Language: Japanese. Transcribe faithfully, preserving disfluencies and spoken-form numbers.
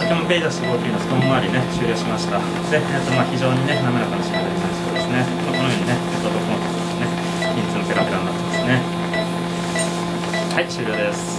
キャモンペイジャスごじゅうきゅうのストーン周りね、終了しました。で、えっとまあ非常にね、滑らかな仕上がりになりそうですね。まあ、このようにね、えっと、僕もね、均一のペラペラになってますね。はい、終了です。